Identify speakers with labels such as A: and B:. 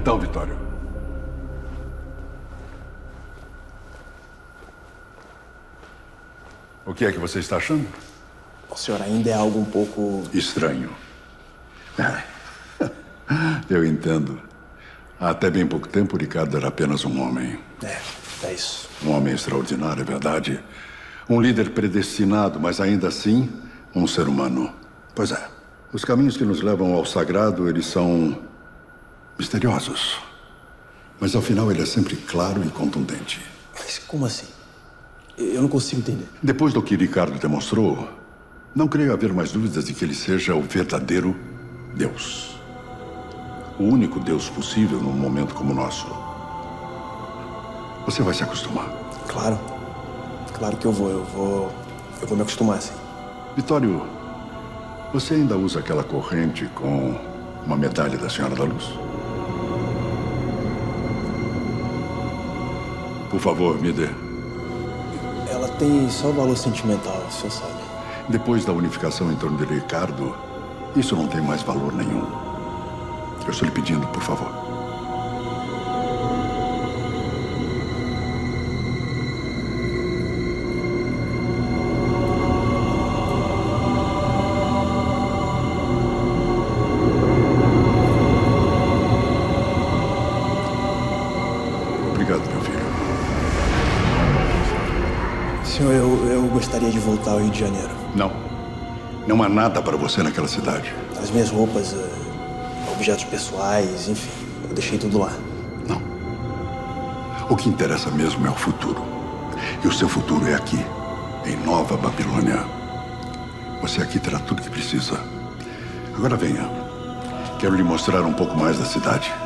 A: Então, Vitório. O que é que você está achando?
B: O senhor ainda é algo um pouco...
A: estranho. Eu entendo. Há até bem pouco tempo, o Ricardo era apenas um homem.
B: É isso.
A: Um homem extraordinário, é verdade. Um líder predestinado, mas ainda assim, um ser humano. Pois é. Os caminhos que nos levam ao sagrado, eles são misteriosos. Mas, ao final, ele é sempre claro e contundente.
B: Mas como assim? Eu não consigo entender.
A: Depois do que Ricardo demonstrou, não creio haver mais dúvidas de que ele seja o verdadeiro Deus. O único Deus possível num momento como o nosso. Você vai se acostumar.
B: Claro. Claro que eu vou. Eu vou me acostumar, sim.
A: Vitório, você ainda usa aquela corrente com uma medalha da Senhora da Luz? Por favor, me dê.
B: Ela tem só valor sentimental, o senhor sabe.
A: Depois da unificação em torno de Ricardo, isso não tem mais valor nenhum. Eu estou lhe pedindo, por favor. Obrigado, meu filho.
B: Senhor, eu gostaria de voltar ao Rio de Janeiro.
A: Não. Não há nada para você naquela cidade.
B: As minhas roupas, objetos pessoais, enfim, eu deixei tudo lá.
A: Não. O que interessa mesmo é o futuro. E o seu futuro é aqui, em Nova Babilônia. Você aqui terá tudo que precisa. Agora venha. Quero lhe mostrar um pouco mais da cidade.